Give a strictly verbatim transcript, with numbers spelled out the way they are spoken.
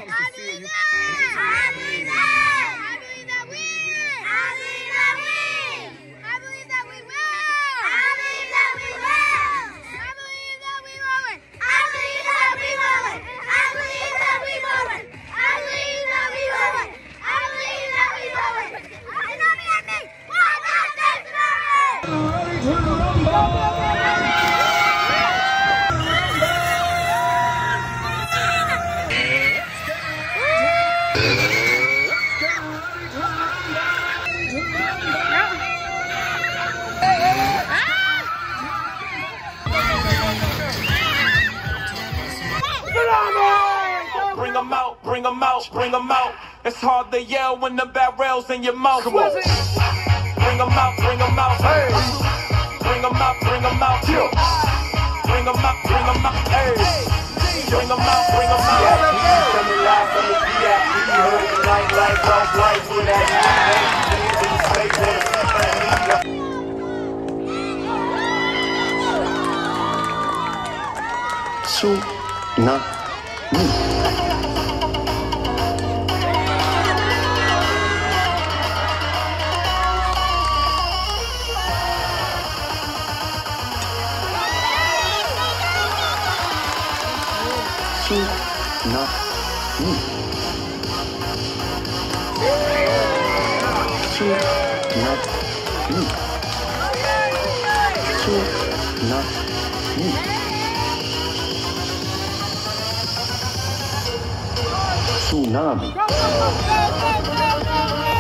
I believe that! I believe that! I believe that we! I believe that we! I believe that we will! I believe that we will! I believe that we will win! I believe that we will win! I believe that we will win! I believe that we will win! I believe that we will win! Tsunami and me! Why not say Tsunami? Ready to rumble! Bring them out, bring them out, bring them out. It's hard to yell when the barrel's in your mouth. Come on. Bring them out, bring them out. Hey. Bring them out, bring them out. Bring them out, bring them out. Hey. Bring them out, bring them out. Coming live from the V I P. Heard the night life, off life with that. Tsunami. Tsunami. Tsunami. Tsunami.